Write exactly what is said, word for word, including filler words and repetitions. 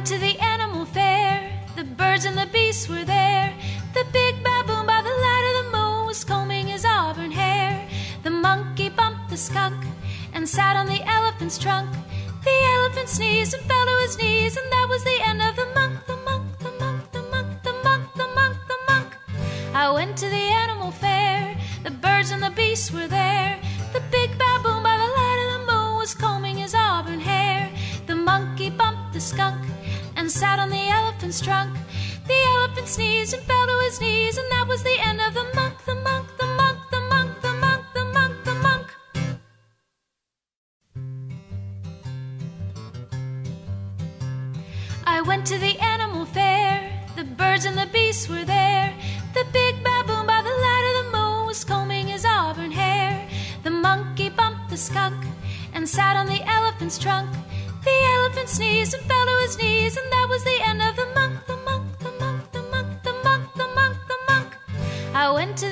to the animal fair. The birds and the beasts were there. The big baboon by the light of the moon was combing his auburn hair. The monkey bumped the skunk and sat on the elephant's trunk. The elephant sneezed and fell to his knees, and that was the end of the monk, the monk, the monk, the monk, the monk, the monk, the monk. I went to the animal fair. The birds and the beasts were there. The big baboon by the light of the moon was combing his auburn hair. The monkey bumped the skunk and sat on the elephant's trunk. The elephant sneezed and fell to his knees, and that was the end of the monk, the monk, the monk, the monk, the monk, the monk, the monk. I went to the animal fair. The birds and the beasts were there. The big baboon by the light of the moon was combing his auburn hair. The monkey bumped the skunk and sat on the elephant's trunk. The elephant sneezed and fell to his knees, and that was the end of the monk, the monk, the monk, the monk, the monk, the monk, the monk. I went to